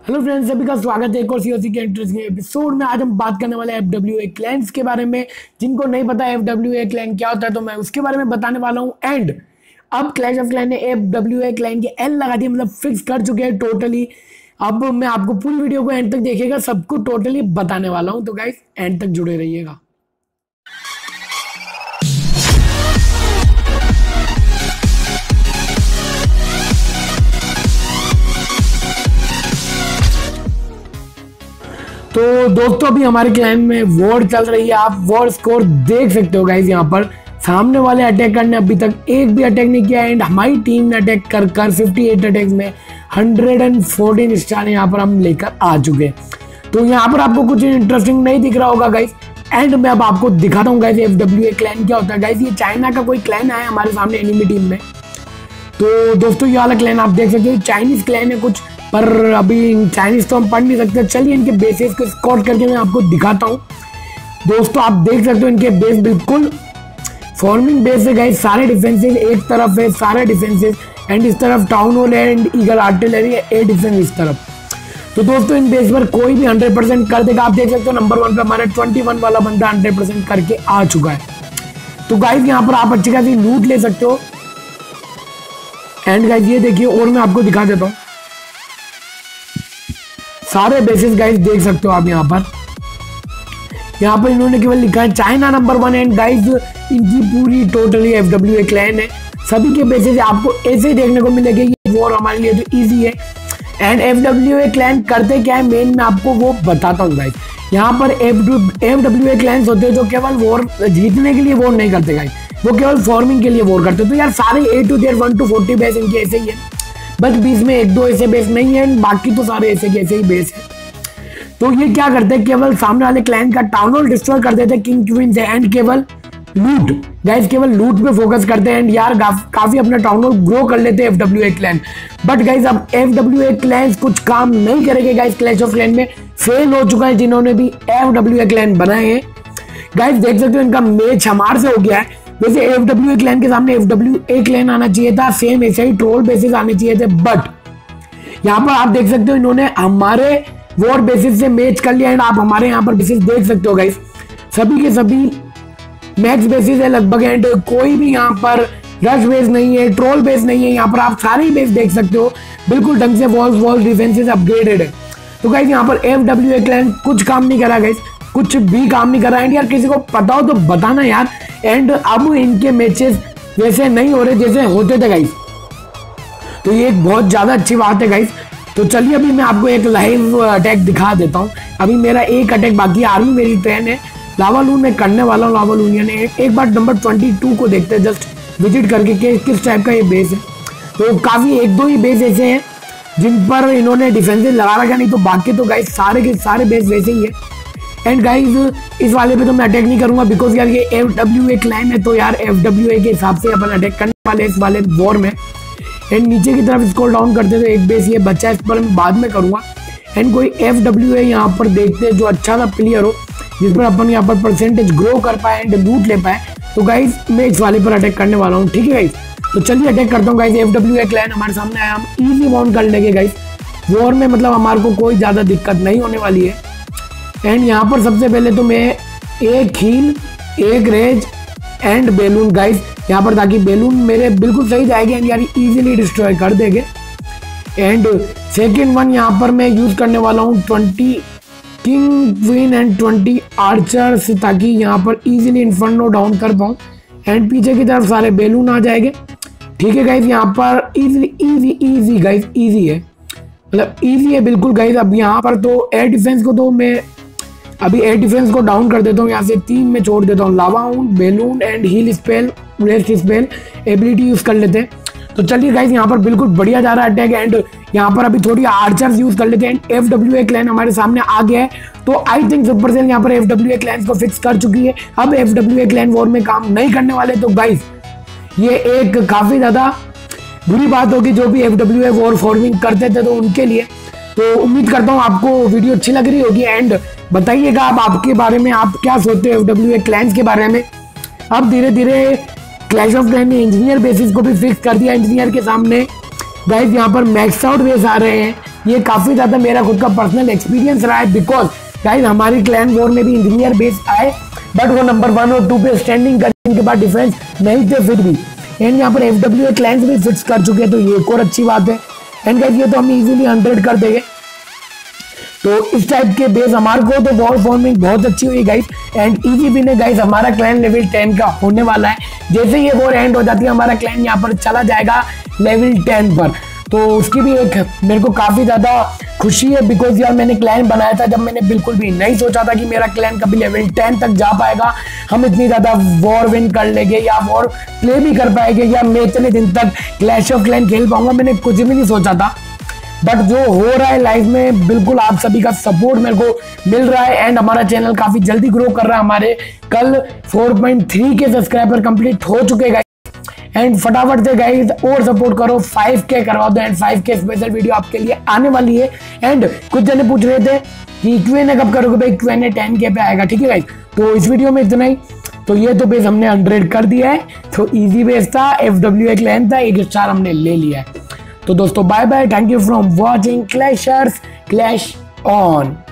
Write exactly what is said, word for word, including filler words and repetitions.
Hello friends, सभी का स्वागत है एक और सीओसी के इंटरेस्टिंग एपिसोड में। आज हम बात करने वाले हैं एफ डब्ल्यू ए क्लैंस के बारे में। जिनको नहीं पता एफ डब्ल्यू ए क्लैन क्या होता है तो मैं उसके बारे में बताने वाला हूं। एंड अब क्लैश ऑफ क्लैन ने एफ डब्ल्यू ए क्लैन की एल लगा दी, मतलब फिक्स कर चुके हैं टोटली। अब मैं आपको पूरी वीडियो को एंड तक देखिएगा, सबको टोटली बताने वाला हूँ, तो गाइस एंड तक जुड़े रहिएगा। तो दोस्तों अभी हमारे क्लैन में वॉर चल रही है, आप वॉर स्कोर देख सकते हो गाइस। यहाँ पर सामने वाले अटैकर ने अभी तक एक भी अटैक नहीं किया एंड हमारी टीम ने अटैक कर कर अट्ठावन अटैक्स में एक सौ चौदह स्टार यहाँ पर हम लेकर आ चुके हैं। तो यहाँ पर आपको कुछ इंटरेस्टिंग नहीं दिख रहा होगा गाइस। एंड मैं अब आपको दिखाता हूँ guys F W A clan क्या होता है। गाइस ये चाइना का कोई क्लैन आया हमारे सामने एनिमी टीम में। तो दोस्तों ये वाला क्लैन आप देख सकते हो, चाइनीज क्लैन है कुछ, पर अभी चाइनीज तो हम पढ़ नहीं सकते। चलिए इनके बेसेस को स्कॉट करके मैं आपको दिखाता हूँ। दोस्तों आप देख सकते हो इनके बेस बिल्कुल फॉर्मिंग बेस है गाइस। सारे डिफेंसेस एक तरफ है, सारे डिफेंसेस एंड इस तरफ टाउन हॉल है एंड ईगल आर्टिलरी है, ए डिफेंस इस तरफ। तो दोस्तों इन बेस पर कोई भी हंड्रेड परसेंट कर देगा। आप देख सकते हो नंबर वन पे हमारा इक्कीस वाला बंदा हंड्रेड परसेंट करके आ चुका है। तो गाइस यहाँ पर आप अच्छी खासी लूट ले सकते हो। एंड गाइस ये देखिए, और मैं आपको दिखा देता हूँ सारे बेसिस गाइस देख सकते हो आप। यहाँ पर यहाँ पर इन्होंने केवल लिखा है China number one and guys इनकी पूरी totally F W A clan है। सभी के बेसिस आपको ऐसे ही देखने को मिलेगा। ये वॉर हमारे लिए तो इजी है। And F W A clan करते क्या है मेन मैं आपको वो बताता हूँ गाइस। यहाँ पर एफ डब्ल्यू ए क्लैंस होते हैं जो केवल वॉर जीतने के लिए वॉर नहीं करते गाइस, वो केवल फॉर्मिंग के लिए वॉर करते। तो यार सारे A to Z one to forty base इनके ऐसे ही है, बस बीच में एक दो ऐसे बेस नहीं है, बाकी तो सारे ऐसे के ऐसे ही बेस है। तो ये क्या करते हैं, केवल सामने वाले क्लैन का टाउन हॉल डिस्ट्रॉय कर देते हैं किंग क्वीन से एंड केवल लूट गाइस केवल लूट पे फोकस करते हैं। एंड यार काफी अपना टाउन हॉल ग्रो कर लेते हैं F W A clan. But guys अब एफ डब्ल्यू ए क्लैन कुछ काम नहीं करेंगे गाइस। क्लैश ऑफ क्लैन में फेल हो चुका है जिन्होंने भी एफ डब्ल्यू ए क्लैन बनाए हैं। गाइस देख सकते हो इनका मैच हमारे से हो गया है। वैसे एफ डब्ल्यू ए क्लैन के सामने एफ डब्ल्यू ए क्लैन आना चाहिए था, सेम ऐसे ही ट्रोल बेसिस आने चाहिए थे। बट यहाँ पर आप देख सकते हो इन्होंने हमारे वॉर बेसिस से मैच कर लिया एंड आप हमारे यहाँ पर बेसिस देख सकते हो गाइस। सभी के सभी मैक्स बेसिस है लगभग एंड कोई भी यहाँ पर रश बेस नहीं है, ट्रोल बेस नहीं है। यहाँ पर आप सारे ही बेस देख सकते हो बिल्कुल ढंग से, वॉल्स वॉल डिफेंसेस अपग्रेडेड है। तो गाइस यहाँ पर एफ डब्ल्यू ए क्लैन कुछ काम नहीं करा गाइस, कुछ भी काम नहीं करा। एंड यार किसी को पता हो तो बताना यार। एंड अब इनके मैचेस वैसे नहीं हो रहे जैसे होते थे गाइस, तो ये एक बहुत ज्यादा अच्छी बात है गाइस। तो चलिए अभी मैं आपको एक लाइव अटैक दिखा देता हूँ। अभी मेरा एक अटैक बाकी है, आर्मी मेरी ट्रेन है, लावा लून में करने वाला हूँ। लावा लूनिया ने एक, एक बार नंबर बाईस को देखते हैं जस्ट विजिट करके कि किस टाइप का ये बेस है। तो काफी एक दो ही बेस ऐसे हैं जिन पर इन्होंने डिफेंसिव लगा रखा, नहीं तो बाकी तो गाइस सारे के सारे बेस वैसे ही है। एंड गाइस इस वाले पे तो मैं अटैक नहीं करूंगा बिकॉज यार ये एफ डब्ल्यू ए क्लैन है, तो यार एफ डब्ल्यू ए के हिसाब से अपन अटैक करने वाले इस वाले वॉर में। एंड नीचे की तरफ स्क्रॉल डाउन करते तो एक बेस ये बच्चा, इस पर मैं बाद में करूंगा। एंड कोई एफ डब्ल्यू ए यहाँ पर देखते हैं जो अच्छा सा प्लेयर हो, जिस पर अपन यहाँ पर परसेंटेज ग्रो कर पाए एंड लूट ले पाए। तो गाइस मैं इस वाले पर अटैक करने वाला हूँ, ठीक है गाइस। तो चलिए अटैक करता हूँ guys. F W A clan हमारे सामने आया, हम इजी बाउंड कर लेंगे गाइस वॉर में, मतलब हमारे को कोई ज़्यादा दिक्कत नहीं होने वाली है। एंड यहाँ पर सबसे पहले तो मैं एक हील, एक रेज एंड बेलून गाइस यहाँ पर, ताकि बेलून मेरे बिल्कुल सही जाएगी एंड यार इजीली डिस्ट्रॉय कर देंगे। एंड सेकेंड वन यहाँ पर मैं यूज करने वाला हूँ twenty king queen and twenty archers, ताकि यहाँ पर इजीली इन्फर्नो डाउन कर पाऊँ। एंड पीछे की तरफ सारे बेलून आ जाएंगे, ठीक है गाइस। यहाँ पर easily easy easy guys easy है, मतलब इजी है बिल्कुल गाइस। अब यहाँ पर तो एयर डिफेंस को तो मैं अभी एयर डिफेंस को डाउन कर देता हूँ, यहाँ से तीन में छोड़ देता हूँ। लावा हूँ, balloon and heal spell, rest spell ability use कर लेते हैं। तो चलिए गाइस यहाँ पर बिल्कुल बढ़िया जा रहा है अटैक। एंड यहाँ पर अभी थोड़ी आर्चर्स यूज कर लेते हैं। एफ डब्ल्यू ए क्लैन हमारे सामने आ गया है, तो आई थिंक सुपरसेल यहाँ पर एफ डब्ल्यू ए क्लैन को फिक्स कर चुकी है। अब F W A clan war में काम नहीं करने वाले। तो गाइस ये एक काफी ज्यादा बुरी बात होगी जो भी F W A war farming करते थे तो उनके लिए। तो उम्मीद करता हूँ आपको वीडियो अच्छी लग रही होगी एंड बताइएगा आप आपके बारे में, आप क्या सोचते हो एफ डब्ल्यू ए क्लैंस के बारे में। अब धीरे धीरे क्लैश ऑफ क्लैन ने इंजीनियर बेसिस को भी फिक्स कर दिया। इंजीनियर के सामने गाइस यहाँ पर मैक्स आउट बेस आ रहे हैं ये काफ़ी ज़्यादा मेरा खुद का पर्सनल एक्सपीरियंस रहा है, बिकॉज गाइस हमारी क्लैन वॉर में भी इंजीनियर बेस आए, बट वो नंबर वन और टू पे स्टैंडिंग करने के बाद डिफरेंस नहीं थे फिर भी। एंड यहाँ पर एफ डब्ल्यू ए क्लैंस भी फिक्स कर चुके हैं, तो ये एक और अच्छी बात है। एंड गाइस ये तो हम इजीली हंड्रेड कर देंगे, तो इस टाइप के बेस हमारे को तो वॉर फॉर्मिंग बहुत अच्छी हुई गाइस। एंड इजी विन है गाइस, हमारा क्लैन लेवल टेन का होने वाला है। जैसे ये वॉर एंड हो जाती है हमारा क्लैन यहाँ पर चला जाएगा लेवल टेन पर, तो उसकी भी एक मेरे को काफ़ी ज़्यादा खुशी है, बिकॉज यार मैंने क्लैन बनाया था जब मैंने बिल्कुल भी नहीं सोचा था कि मेरा क्लैन कभी लेवल टेन तक जा पाएगा, हम इतनी ज़्यादा वॉर विन कर लेंगे या वॉर प्ले भी कर पाएंगे या मैं इतने दिन तक क्लैश ऑफ क्लैन खेल पाऊंगा, मैंने कुछ भी नहीं सोचा था। बट जो हो रहा है लाइफ में, बिल्कुल आप सभी का सपोर्ट मेरे को मिल रहा है एंड हमारा चैनल काफ़ी जल्दी ग्रो कर रहा है। हमारे कल फोर पॉइंट थ्री के सब्सक्राइबर कंप्लीट हो चुके गाइस, एंड फटाफट से गाइस और सपोर्ट करो, फाइव के करवा दो एंड फाइव के स्पेशल वीडियो आपके लिए आने वाली है। एंड कुछ जने पूछ रहे थे कि क्यू एन ए कब करोगे भाई, क्यू एन ए टेन के पे आएगा, ठीक है गाइस। तो इस वीडियो में इतना ही, तो ये तो बेस हमने हंड्रेड कर दिया है, तो इजी बेस था, एफ डब्ल्यू ए क्लैन था, एक स्टार हमने ले लिया है। तो दोस्तों bye bye, thank you from watching clashers, clash on.